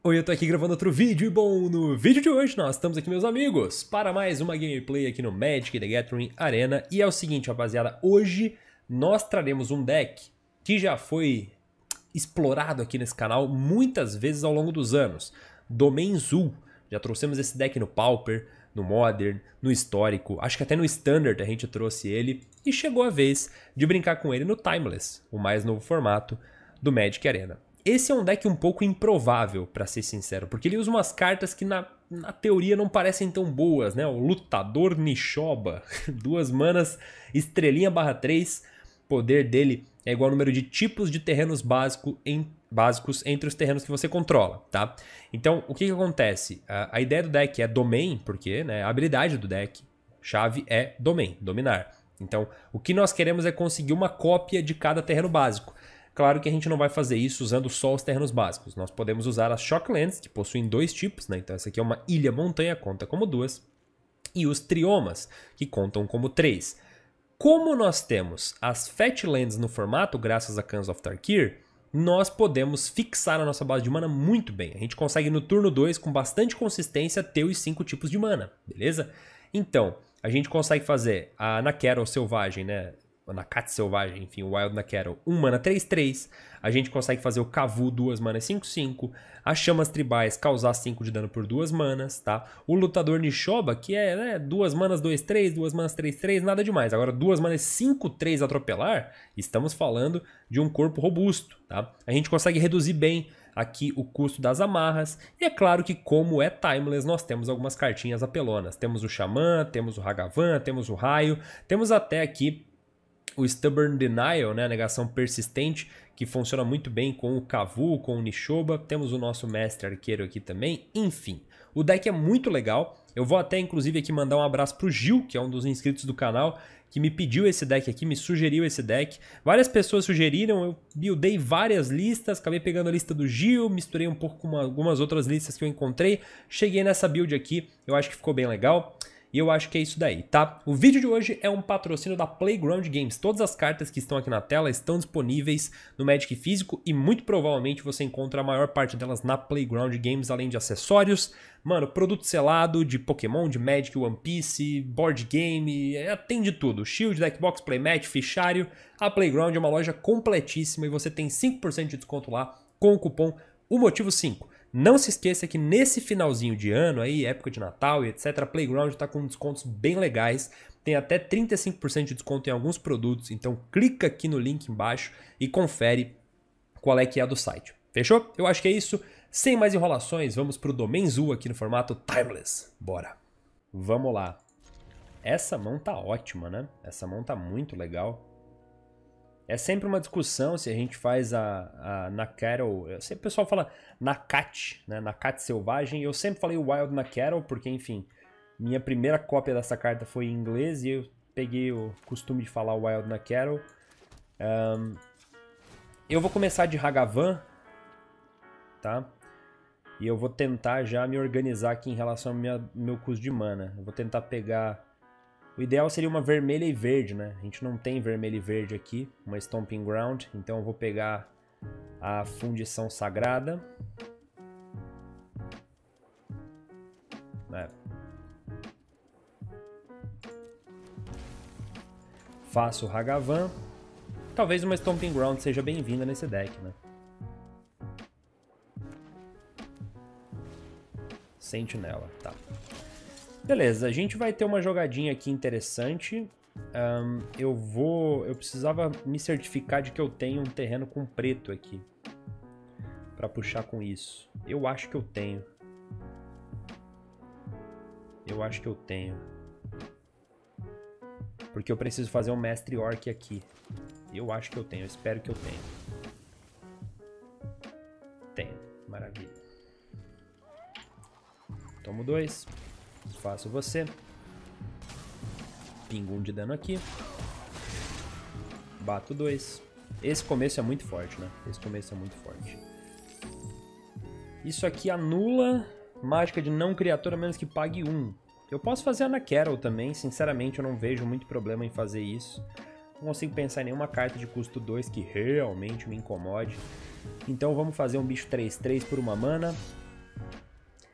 Oi, eu tô aqui gravando outro vídeo e bom, no vídeo de hoje nós estamos aqui, meus amigos, para mais uma gameplay aqui no Magic the Gathering Arena. E é o seguinte, rapaziada, hoje nós traremos um deck que já foi explorado aqui nesse canal muitas vezes ao longo dos anos. Domain Zoo, já trouxemos esse deck no Pauper, no Modern, no Histórico, acho que até no Standard a gente trouxe ele. E chegou a vez de brincar com ele no Timeless, o mais novo formato do Magic Arena. Esse é um deck um pouco improvável, pra ser sincero, porque ele usa umas cartas que na teoria não parecem tão boas, né? O Lutador Nishoba, 2 manas, estrelinha /3, poder dele é igual ao número de tipos de terrenos básicos entre os terrenos que você controla, tá? Então, o que acontece? A ideia do deck é domain, porque né, a habilidade do deck, chave é domain, dominar. Então, o que nós queremos é conseguir uma cópia de cada terreno básico. Claro que a gente não vai fazer isso usando só os terrenos básicos. Nós podemos usar as Shocklands, que possuem 2 tipos, né? Então essa aqui é uma ilha-montanha, conta como 2. E os Triomas, que contam como 3. Como nós temos as Fatlands no formato, graças a Khans of Tarkir, nós podemos fixar a nossa base de mana muito bem. A gente consegue no turno 2, com bastante consistência, ter os 5 tipos de mana, beleza? Então, a gente consegue fazer a Nacatl Selvagem, né? Nacatl Selvagem, enfim, o Wild Nacatl, 1 mana 3/3. A gente consegue fazer o Kavu 2 manas 5/5. As Chamas Tribais causar 5 de dano por 2 manas, tá? O Lutador Nishoba, que é né, 2 manas 2/3, 2 manas 3/3, nada demais. Agora 2 manas 5/3 atropelar, estamos falando de um corpo robusto, tá? A gente consegue reduzir bem aqui o custo das amarras. E é claro que como é Timeless, nós temos algumas cartinhas apelonas. Temos o Xamã, temos o Hagavan, temos o Raio, temos até aqui o Stubborn Denial, né, a negação persistente, que funciona muito bem com o Kavu, com o Nishoba. Temos o nosso mestre arqueiro aqui também. Enfim, o deck é muito legal. Eu vou até, inclusive, aqui mandar um abraço pro Gil, que é um dos inscritos do canal, que me pediu esse deck aqui, me sugeriu esse deck. Várias pessoas sugeriram, eu buildei várias listas, acabei pegando a lista do Gil, misturei um pouco com algumas outras listas que eu encontrei. Cheguei nessa build aqui, eu acho que ficou bem legal. E eu acho que é isso daí, tá? O vídeo de hoje é um patrocínio da Playground Games. Todas as cartas que estão aqui na tela estão disponíveis no Magic físico e muito provavelmente você encontra a maior parte delas na Playground Games, além de acessórios. Mano, produto selado de Pokémon, de Magic, One Piece, board game, tem de tudo. Shield, Deckbox, Playmat, fichário. A Playground é uma loja completíssima e você tem 5% de desconto lá com o cupom OMOTIVO5. Não se esqueça que nesse finalzinho de ano, aí, época de Natal e etc, a Playground está com descontos bem legais. Tem até 35% de desconto em alguns produtos. Então clica aqui no link embaixo e confere qual é que é a do site. Fechou? Eu acho que é isso. Sem mais enrolações, vamos para o Domain Zoo aqui no formato Timeless. Bora! Vamos lá. Essa mão tá ótima, né? Essa mão tá muito legal. É sempre uma discussão se a gente faz a Nacatl, o pessoal fala Nacatl, né? Nacatl Selvagem. Eu sempre falei Wild Nacatl porque, enfim, minha primeira cópia dessa carta foi em inglês e eu peguei o costume de falar Wild Nacatl. Eu vou começar de Hagavan, tá? E eu vou tentar já me organizar aqui em relação ao meu custo de mana. Eu vou tentar pegar... O ideal seria uma vermelha e verde, né? A gente não tem vermelho e verde aqui, uma Stomping Ground. Então eu vou pegar a Fundição Sagrada. Faço o Hagavan. Talvez uma Stomping Ground seja bem-vinda nesse deck, né? Sentinela, tá. Beleza, a gente vai ter uma jogadinha aqui interessante. Eu precisava me certificar de que eu tenho um terreno com preto aqui. Pra puxar com isso. Eu acho que eu tenho. Porque eu preciso fazer um mestre orc aqui. Eu acho que eu tenho, eu espero que eu tenha. Tenho, maravilha. Tomo 2. Faço você. Pingo 1 de dano aqui. Bato 2. Esse começo é muito forte, né? Isso aqui anula mágica de não criatura a menos que pague 1. Eu posso fazer a Nacatl também. Sinceramente, eu não vejo muito problema em fazer isso. Não consigo pensar em nenhuma carta de custo 2 que realmente me incomode. Então vamos fazer um bicho 3/3 por 1 mana.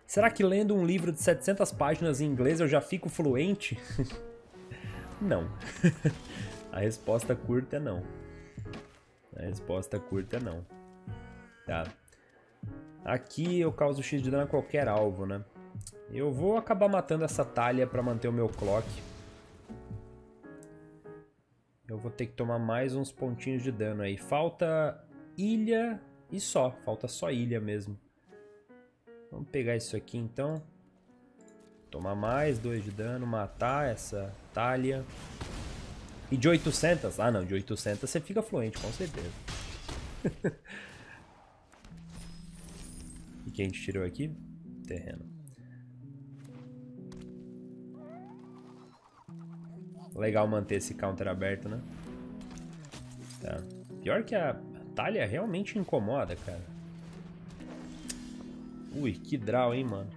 Será que lendo um livro de 700 páginas em inglês eu já fico fluente? Não. A resposta curta é não. A resposta curta é não. Tá. Aqui eu causo X de dano a qualquer alvo, né? Eu vou acabar matando essa Thalia pra manter o meu clock. Eu vou ter que tomar mais uns pontinhos de dano aí. Falta ilha e só. Falta só ilha mesmo. Vamos pegar isso aqui então. Tomar mais 2 de dano. Matar essa Thalia. E de 800? Ah não, de 800 você fica fluente, com certeza. E que a gente tirou aqui? Terreno. Legal manter esse counter aberto, né? Tá. Pior que a Thalia realmente incomoda, cara. Ui, que draw, hein, mano.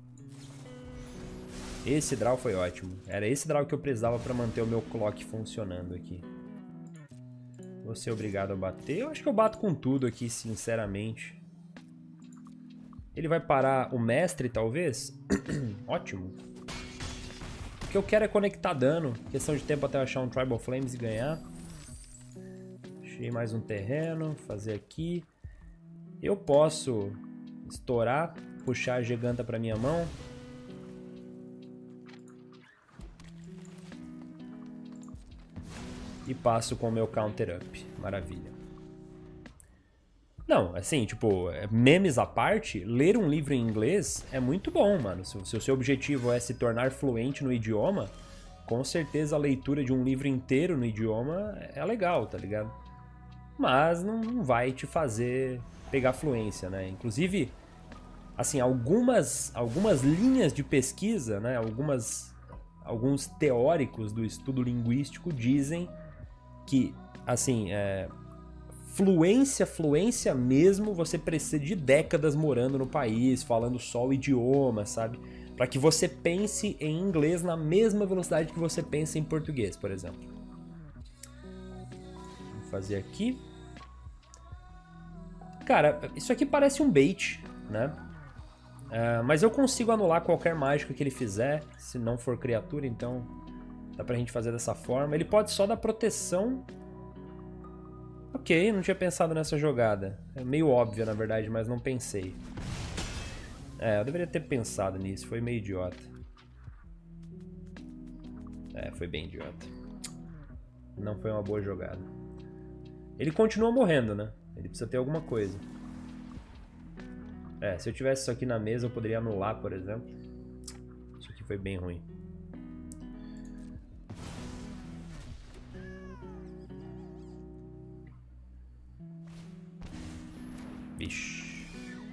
Esse draw foi ótimo. Era esse draw que eu precisava pra manter o meu clock funcionando aqui. Vou ser obrigado a bater. Eu acho que eu bato com tudo aqui, sinceramente. Ele vai parar o mestre, talvez? Ótimo. O que eu quero é conectar dano. Questão de tempo até eu achar um Tribal Flames e ganhar. Achei mais um terreno. Fazer aqui. Eu posso estourar, puxar a Giganta pra minha mão. E passo com o meu counter up. Maravilha. Não, assim, tipo, memes à parte, ler um livro em inglês é muito bom, mano. Se o seu objetivo é se tornar fluente no idioma, com certeza a leitura de um livro inteiro no idioma é legal, tá ligado? Mas não vai te fazer pegar fluência, né? Inclusive, assim, algumas linhas de pesquisa, né? Alguns teóricos do estudo linguístico dizem que, assim, fluência mesmo, você precisa de décadas morando no país, falando só o idioma, sabe? Para que você pense em inglês na mesma velocidade que você pensa em português, por exemplo. Vou fazer aqui. Cara, isso aqui parece um bait, né? Mas eu consigo anular qualquer mágica que ele fizer, se não for criatura, então dá pra gente fazer dessa forma. Ele pode só dar proteção. Ok, não tinha pensado nessa jogada. É meio óbvio, na verdade, mas não pensei. Eu deveria ter pensado nisso. Foi meio idiota. Foi bem idiota. Não foi uma boa jogada. Ele continua morrendo, né? Ele precisa ter alguma coisa. Se eu tivesse isso aqui na mesa, eu poderia anular, por exemplo. Isso aqui foi bem ruim. Vixe.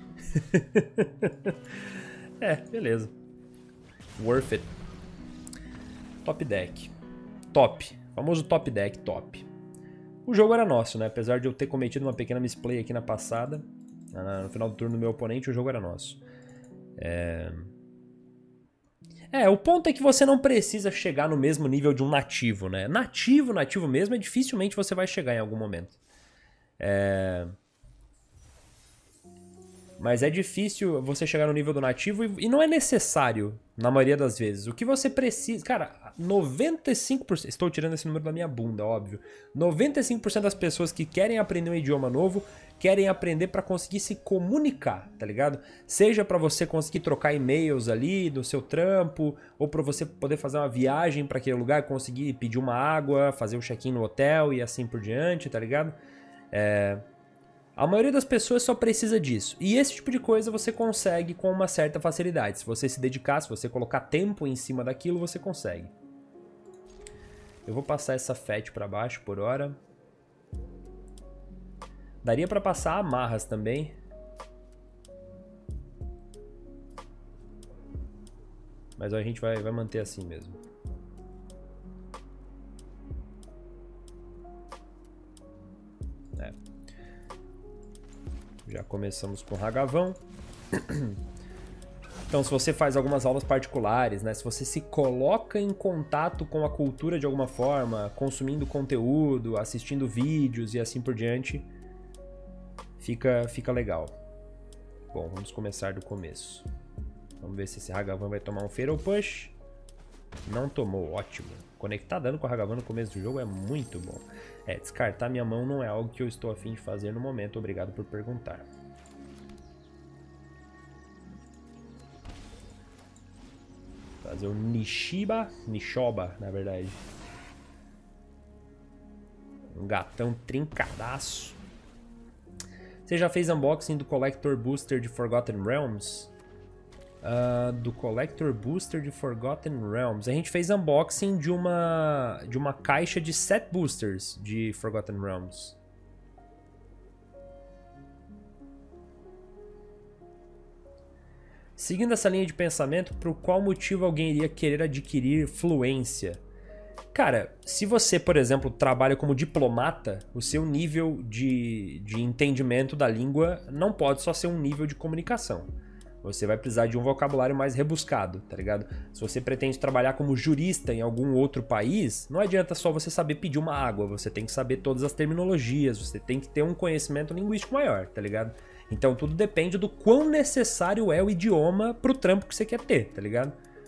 Beleza. Worth it. Top deck. Top. Famoso top deck, top. O jogo era nosso, né? Apesar de eu ter cometido uma pequena misplay aqui na passada. No final do turno do meu oponente, o jogo era nosso. O ponto é que você não precisa chegar no mesmo nível de um nativo, né? Nativo mesmo, dificilmente você vai chegar em algum momento. Mas é difícil você chegar no nível do nativo e não é necessário, na maioria das vezes. O que você precisa... Cara, 95%... Estou tirando esse número da minha bunda, óbvio. 95% das pessoas que querem aprender um idioma novo querem aprender para conseguir se comunicar, tá ligado? Seja para você conseguir trocar e-mails ali do seu trampo, ou para você poder fazer uma viagem para aquele lugar, conseguir pedir uma água, fazer o check-in no hotel e assim por diante, tá ligado? A maioria das pessoas só precisa disso. E esse tipo de coisa você consegue com uma certa facilidade. Se você se dedicar, se você colocar tempo em cima daquilo, você consegue. Eu vou passar essa FET para baixo por hora. Daria para passar amarras também. Mas a gente vai manter assim mesmo. Já começamos com Ragavão. Então, se você faz algumas aulas particulares, né? Se você se coloca em contato com a cultura de alguma forma, consumindo conteúdo, assistindo vídeos e assim por diante, fica legal. Bom, vamos começar do começo. Vamos ver se esse Hagavan vai tomar um Fatal Push. Não tomou, ótimo. Conectar dano com o Hagavan no começo do jogo é muito bom. Descartar minha mão não é algo que eu estou a fim de fazer no momento. Obrigado por perguntar. Fazer o Nishoba, na verdade. Um gatão trincadaço. Você já fez unboxing do Collector Booster de Forgotten Realms? Do Collector Booster de Forgotten Realms. A gente fez unboxing de uma caixa de 7 boosters de Forgotten Realms. Seguindo essa linha de pensamento, por qual motivo alguém iria querer adquirir fluência? Cara, se você, por exemplo, trabalha como diplomata, o seu nível de entendimento da língua não pode só ser um nível de comunicação. Você vai precisar de um vocabulário mais rebuscado, tá ligado? Se você pretende trabalhar como jurista em algum outro país, não adianta só você saber pedir uma água, você tem que saber todas as terminologias, você tem que ter um conhecimento linguístico maior, tá ligado? Então tudo depende do quão necessário é o idioma pro trampo que você quer ter, tá ligado?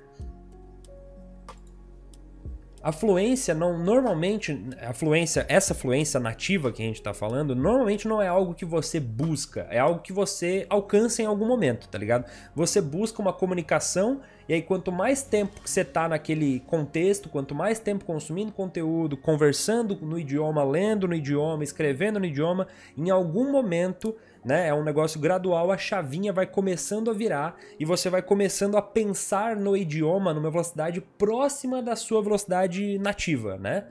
A fluência, normalmente, essa fluência nativa que a gente tá falando, normalmente não é algo que você busca, é algo que você alcança em algum momento, tá ligado? Você busca uma comunicação e aí quanto mais tempo que você tá naquele contexto, quanto mais tempo consumindo conteúdo, conversando no idioma, lendo no idioma, escrevendo no idioma, em algum momento, né, é um negócio gradual, a chavinha vai começando a virar e você vai começando a pensar no idioma numa velocidade próxima da sua velocidade nativa, né?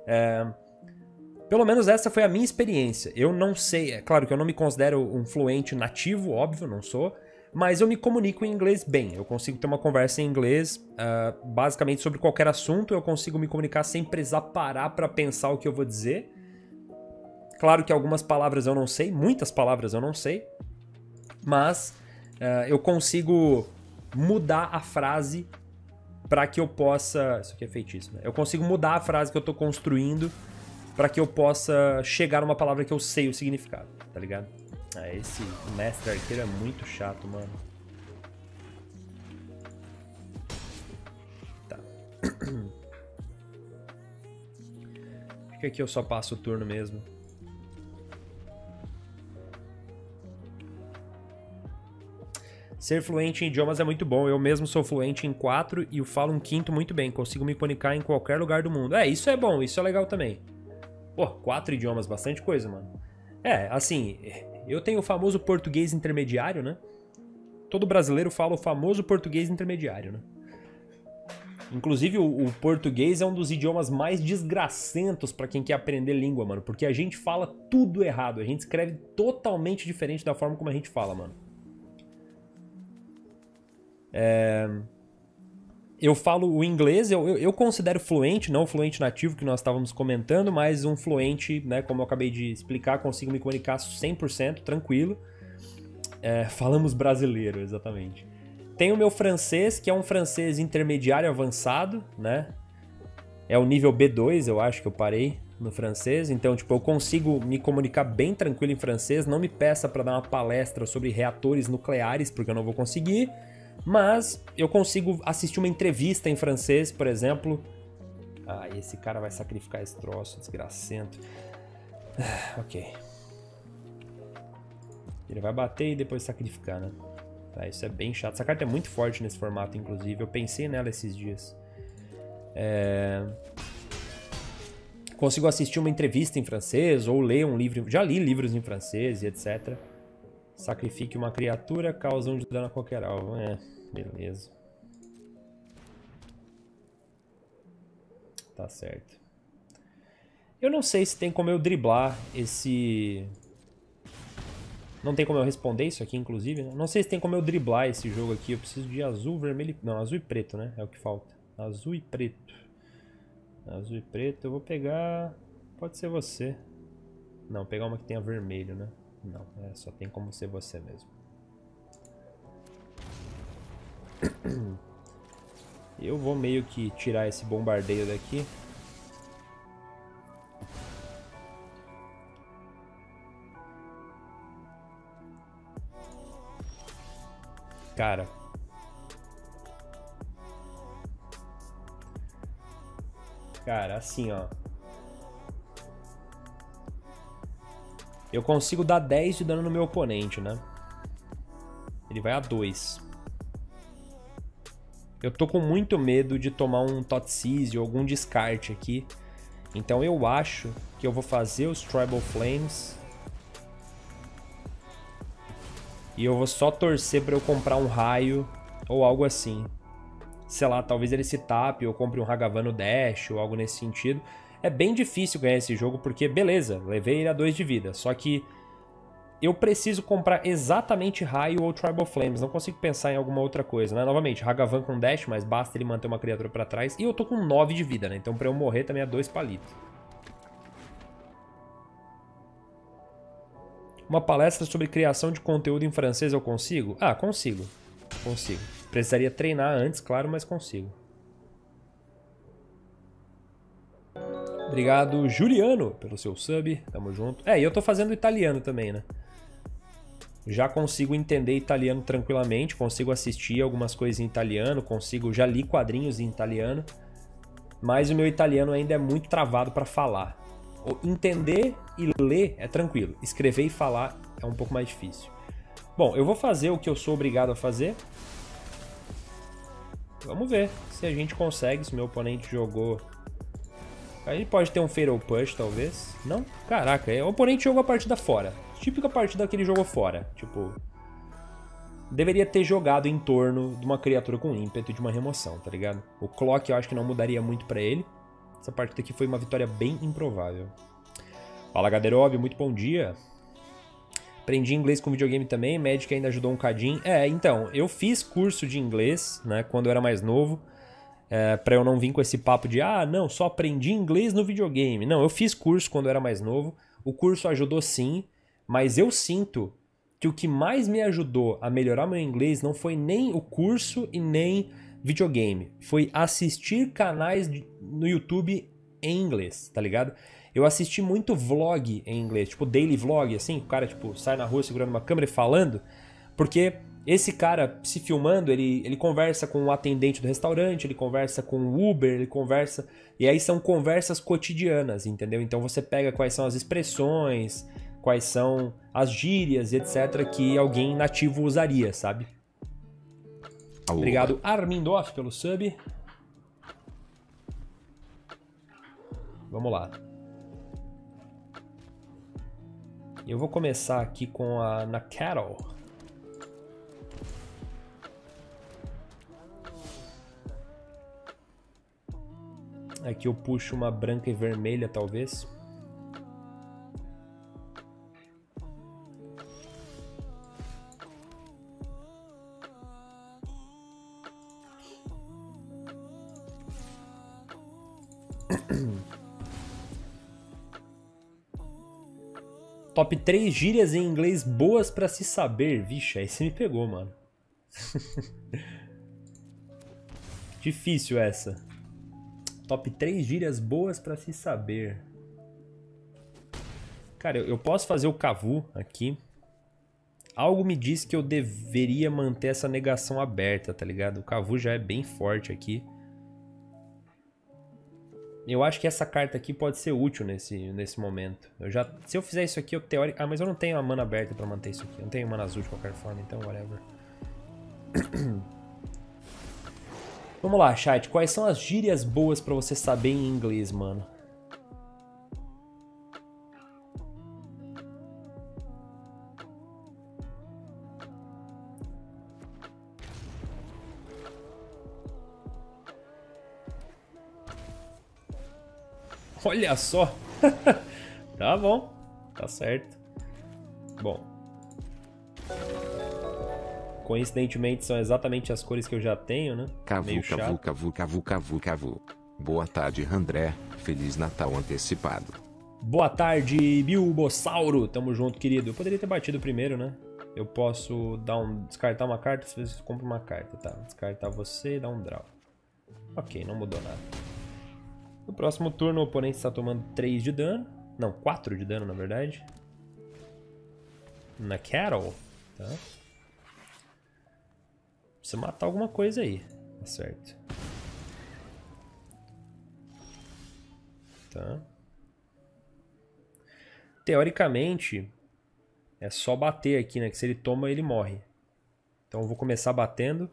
Pelo menos essa foi a minha experiência. Eu não sei, é claro que eu não me considero um fluente nativo, óbvio, não sou, mas eu me comunico em inglês bem. Eu consigo ter uma conversa em inglês, basicamente sobre qualquer assunto, eu consigo me comunicar sem precisar parar para pensar o que eu vou dizer. Claro que algumas palavras eu não sei, muitas palavras eu não sei, mas eu consigo mudar a frase para que eu possa... Isso aqui é feitiço, né? Eu consigo mudar a frase que eu tô construindo para que eu possa chegar numa palavra que eu sei o significado, tá ligado? Esse mestre arqueiro é muito chato, mano. Tá. Acho que aqui eu só passo o turno mesmo. Ser fluente em idiomas é muito bom. Eu mesmo sou fluente em 4 e eu falo um quinto muito bem. Consigo me comunicar em qualquer lugar do mundo. Isso é bom, isso é legal também. Pô, 4 idiomas, bastante coisa, mano. Assim, eu tenho o famoso português intermediário, né? Todo brasileiro fala o famoso português intermediário, né? Inclusive, o português é um dos idiomas mais desgracentos pra quem quer aprender língua, mano. Porque a gente fala tudo errado. A gente escreve totalmente diferente da forma como a gente fala, mano. Eu falo o inglês, eu considero fluente, não o fluente nativo que nós estávamos comentando, mas um fluente, né, como eu acabei de explicar, consigo me comunicar 100% tranquilo. Falamos brasileiro, exatamente. Tem o meu francês, que é um francês intermediário avançado, né? É o nível B2, eu acho que eu parei no francês. Então, tipo, eu consigo me comunicar bem tranquilo em francês. Não me peça para dar uma palestra sobre reatores nucleares, porque eu não vou conseguir. Mas eu consigo assistir uma entrevista em francês, por exemplo. Esse cara vai sacrificar esse troço, desgracento. Ok. Ele vai bater e depois sacrificar, né? Tá, isso é bem chato. Essa carta é muito forte nesse formato, inclusive. Eu pensei nela esses dias. Consigo assistir uma entrevista em francês ou ler um livro. Já li livros em francês e etc. Sacrifique uma criatura, causa 1 de dano a qualquer alvo. Beleza. Tá certo. Eu não sei se tem como eu driblar esse... Não tem como eu responder isso aqui, inclusive, né? Não sei se tem como eu driblar esse jogo aqui. Eu preciso de azul, vermelho... Não, azul e preto, né? É o que falta. Azul e preto. Azul e preto. Eu vou pegar... Pode ser você. Não, pegar uma que tenha vermelho, né? Não, só tem como ser você mesmo. Eu vou meio que tirar esse bombardeio daqui. Cara, Cara, assim, ó. Eu consigo dar 10 de dano no meu oponente, né? Ele vai a 2. Eu tô com muito medo de tomar um Totseize ou algum descarte aqui. Então eu acho que eu vou fazer os Tribal Flames. E eu vou só torcer pra eu comprar um raio ou algo assim. Sei lá, talvez ele se tape ou compre um Hagavano Dash ou algo nesse sentido. É bem difícil ganhar esse jogo porque, beleza, levei ele a 2 de vida. Só que eu preciso comprar exatamente raio ou Tribal Flames. Não consigo pensar em alguma outra coisa, né? Novamente, Hagavan com Dash, mas basta ele manter uma criatura pra trás. E eu tô com 9 de vida, né? Então pra eu morrer também é 2 palitos. Uma palestra sobre criação de conteúdo em francês eu consigo? Ah, consigo. Consigo. Precisaria treinar antes, claro, mas consigo. Obrigado, Juliano, pelo seu sub. Tamo junto. E eu tô fazendo italiano também, né? Já consigo entender italiano tranquilamente, consigo assistir algumas coisas em italiano, já li quadrinhos em italiano, mas o meu italiano ainda é muito travado para falar. Entender e ler é tranquilo, escrever e falar é um pouco mais difícil. Bom, eu vou fazer o que eu sou obrigado a fazer. Vamos ver se a gente consegue, se meu oponente jogou... A gente pode ter um Fatal Push, talvez. Não? Caraca, o oponente jogou a partida fora. Típica partida que ele jogou fora. Tipo, deveria ter jogado em torno de uma criatura com ímpeto de uma remoção, tá ligado? O Clock eu acho que não mudaria muito pra ele. Essa partida aqui foi uma vitória bem improvável. Fala, Gaderov, muito bom dia. Aprendi inglês com videogame também, Magic ainda ajudou um cadinho. Então, eu fiz curso de inglês, né, quando eu era mais novo. Pra eu não vir com esse papo de não, só aprendi inglês no videogame. Não, eu fiz curso quando eu era mais novo. O curso ajudou sim, mas eu sinto que o que mais me ajudou a melhorar meu inglês não foi nem o curso e nem videogame. Foi assistir canais no YouTube em inglês, tá ligado? Eu assisti muito vlog em inglês, tipo daily vlog, assim, o cara tipo sai na rua segurando uma câmera e falando, porque esse cara se filmando, ele conversa com o atendente do restaurante, ele conversa com o Uber, ele conversa... E aí são conversas cotidianas, entendeu? Então você pega quais são as expressões, quais são as gírias, etc. que alguém nativo usaria, sabe? Obrigado, Armindoff, pelo sub. Vamos lá. Eu vou começar aqui com a Nacatl. Aqui eu puxo uma branca e vermelha, talvez. Top 3 gírias em inglês boas pra se saber. Vixe, aí você me pegou, mano. Difícil essa. Top 3 gírias boas pra se saber. Cara, eu posso fazer o Kavu aqui. Algo me diz que eu deveria manter essa negação aberta, tá ligado? O Kavu já é bem forte aqui. Eu acho que essa carta aqui pode ser útil nesse momento. Se eu fizer isso aqui, eu teoricamente... mas eu não tenho a mana aberta pra manter isso aqui. Eu não tenho mana azul de qualquer forma, então whatever. Vamos lá, chat. Quais são as gírias boas pra você saber em inglês, mano? Olha só. Tá bom. Tá certo. Bom. Coincidentemente são exatamente as cores que eu já tenho, né? Cavu. Boa tarde, André. Feliz Natal antecipado. Boa tarde, Bilbossauro. Tamo junto, querido. Eu poderia ter batido primeiro, né? Eu posso descartar uma carta, se você compra uma carta, tá? Descartar você e dar um draw. Ok, não mudou nada. No próximo turno o oponente está tomando 3 de dano. Não, 4 de dano, na verdade. Nacatl, tá? Precisa matar alguma coisa aí. Tá certo. Tá. Teoricamente, é só bater aqui, né? Que se ele toma, ele morre. Então eu vou começar batendo.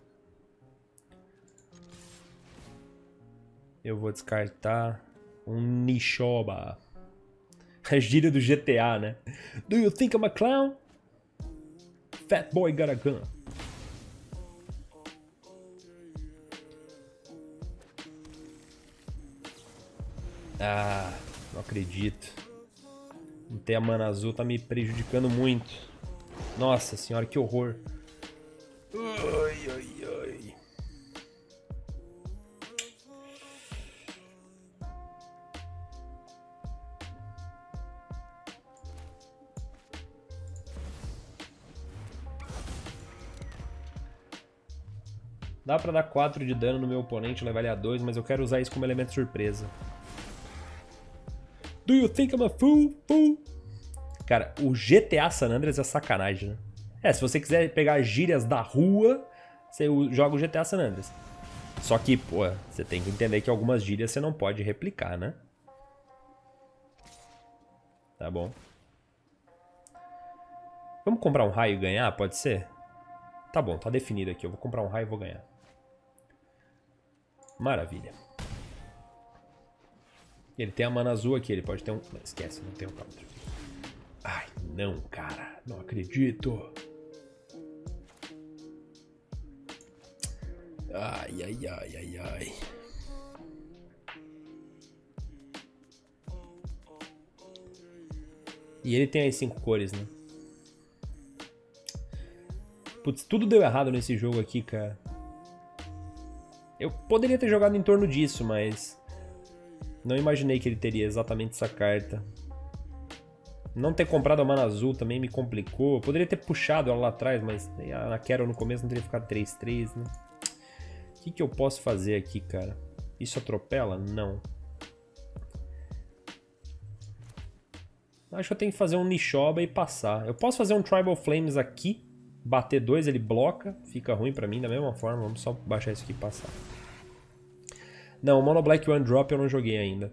Eu vou descartar um Nishoba. A gíria do GTA, né? Do you think I'm a clown? Fat boy got a gun. Ah, não acredito. Não ter a mana azul tá me prejudicando muito. Nossa senhora, que horror. Ai, ai, ai. Dá pra dar 4 de dano no meu oponente, levar ele a 2, mas eu quero usar isso como elemento surpresa. Do you think I'm a fool? Fool? Cara, o GTA San Andreas é sacanagem, né? É, se você quiser pegar gírias da rua, você joga o GTA San Andreas. Só que, pô, você tem que entender que algumas gírias você não pode replicar, né? Tá bom. Vamos comprar um raio e ganhar? Pode ser? Tá bom, tá definido aqui. Eu vou comprar um raio e vou ganhar. Maravilha. Ele tem a mana azul aqui, ele pode ter um... Não, esquece, não tem um counter. Ai, não, cara. Não acredito. Ai, ai, ai, ai, ai. E ele tem as 5 cores, né? Putz, tudo deu errado nesse jogo aqui, cara. Eu poderia ter jogado em torno disso, mas... não imaginei que ele teria exatamente essa carta. Não ter comprado a mana azul também me complicou. Eu poderia ter puxado ela lá atrás, mas a Carol no começo não teria ficado 3-3, né? O que eu posso fazer aqui, cara? Isso atropela? Não. Acho que eu tenho que fazer um Nishoba e passar. Eu posso fazer um Tribal Flames aqui. Bater 2, ele bloca. Fica ruim pra mim da mesma forma. Vamos só baixar isso aqui e passar. Não, o Mono Black One Drop eu não joguei ainda.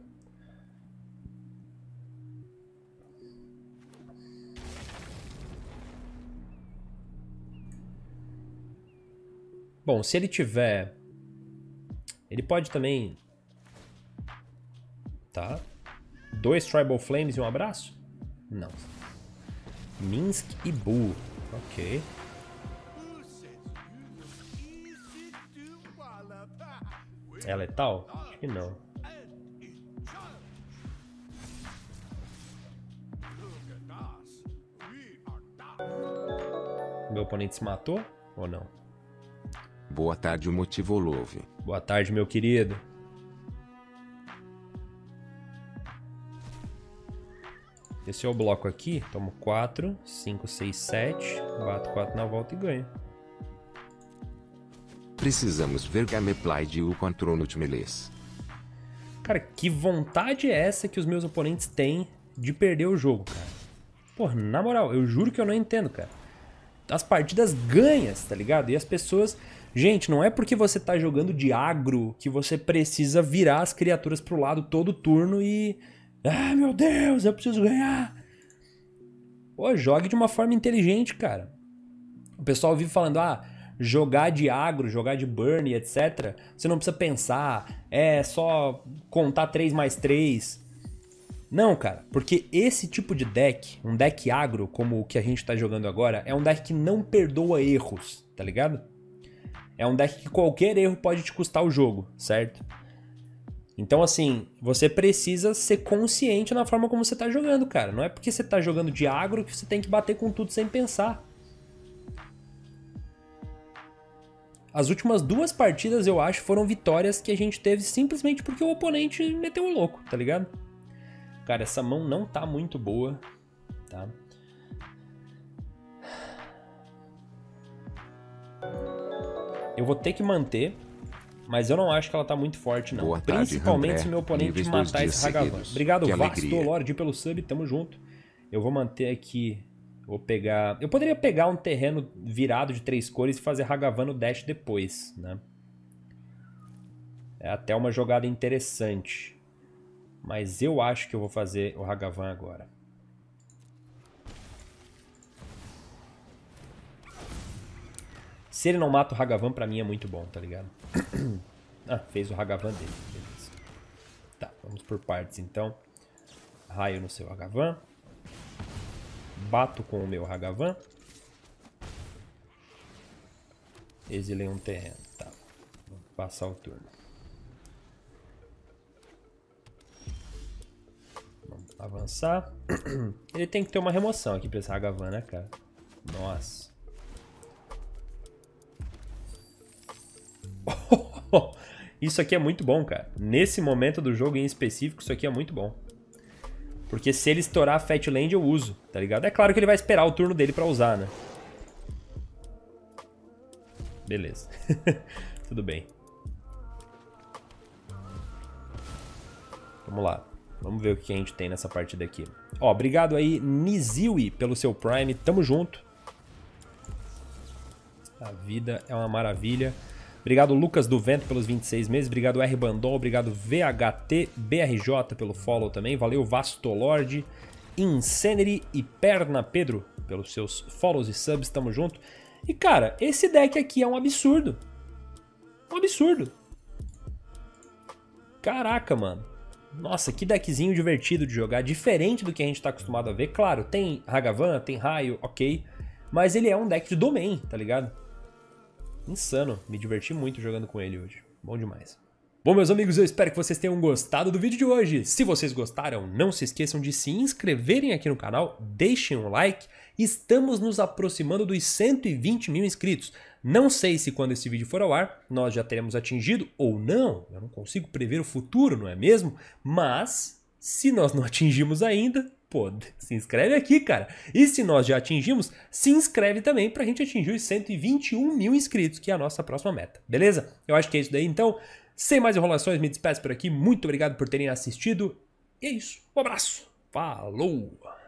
Bom, se ele tiver... ele pode também... tá. 2 Tribal Flames e um abraço? Não. Minsk e Bull. Ok. É letal? Acho que não. Meu oponente se matou ou não? Boa tarde, o motivo Love. Boa tarde, meu querido. Esse é o bloco aqui. Tomo 4, 5, 6, 7. Bato 4 na volta e ganho. Precisamos ver gameplay de U contra o Nutmeles. Cara, que vontade é essa que os meus oponentes têm de perder o jogo, cara? Porra, na moral, eu juro que eu não entendo, cara. As partidas ganhas, tá ligado? E as pessoas... gente, não é porque você tá jogando de agro que você precisa virar as criaturas pro lado todo turno e... ah, meu Deus, eu preciso ganhar. Pô, jogue de uma forma inteligente, cara. O pessoal vive falando, ah, jogar de agro, jogar de burn, etc. Você não precisa pensar, é só contar 3+3. Não, cara, porque esse tipo de deck, um deck agro como o que a gente tá jogando agora, é um deck que não perdoa erros, tá ligado? É um deck que qualquer erro pode te custar o jogo, certo? Então, assim, você precisa ser consciente na forma como você tá jogando, cara. Não é porque você tá jogando de agro que você tem que bater com tudo sem pensar. As últimas 2 partidas, eu acho, foram vitórias que a gente teve simplesmente porque o oponente meteu o louco, tá ligado? Cara, essa mão não tá muito boa, tá? Eu vou ter que manter, mas eu não acho que ela tá muito forte, não. Boa tarde, principalmente André. se meu oponente matar esse Hagavan. Obrigado, Vastolord, pelo sub, tamo junto. Eu vou manter aqui, vou pegar... eu poderia pegar um terreno virado de 3 cores e fazer Hagavan no dash depois, né? É até uma jogada interessante. Mas eu acho que eu vou fazer o Hagavan agora. Se ele não mata o Hagavan, pra mim é muito bom, tá ligado? Ah, fez o Hagavan dele. Beleza. Tá, vamos por partes então. Raio no seu Hagavan. Bato com o meu Hagavan. Exilei um terreno. Tá. Vou passar o turno. Vamos avançar. Ele tem que ter uma remoção aqui pra esse Hagavan, né, cara? Nossa. Isso aqui é muito bom, cara. Nesse momento do jogo em específico, isso aqui é muito bom. Porque se ele estourar a Fatland, eu uso, tá ligado? É claro que ele vai esperar o turno dele pra usar, né? Beleza. Tudo bem. Vamos lá. Vamos ver o que a gente tem nessa partida aqui. Ó, obrigado aí, Niziwi, pelo seu Prime. Tamo junto. A vida é uma maravilha. Obrigado, Lucas do Vento, pelos 26 meses. Obrigado, R. Bandol. Obrigado, VHT BRJ, pelo follow também. Valeu, Vastolord, Insanity e Perna Pedro, pelos seus follows e subs. Tamo junto. E, cara, esse deck aqui é um absurdo. Um absurdo. Caraca, mano. Nossa, que deckzinho divertido de jogar. Diferente do que a gente tá acostumado a ver. Claro, tem Hagavan, tem Raio, ok. Mas ele é um deck de domain, tá ligado? Insano, me diverti muito jogando com ele hoje. Bom demais. Bom, meus amigos, eu espero que vocês tenham gostado do vídeo de hoje. Se vocês gostaram, não se esqueçam de se inscreverem aqui no canal, deixem um like. Estamos nos aproximando dos 120 mil inscritos. Não sei se quando esse vídeo for ao ar, nós já teremos atingido ou não. Eu não consigo prever o futuro, não é mesmo? Mas, se nós não atingimos ainda... Pô, se inscreve aqui, cara. E se nós já atingimos, se inscreve também pra gente atingir os 121 mil inscritos, que é a nossa próxima meta. Beleza? Eu acho que é isso daí. Então, sem mais enrolações, me despeço por aqui. Muito obrigado por terem assistido. E é isso. Um abraço. Falou!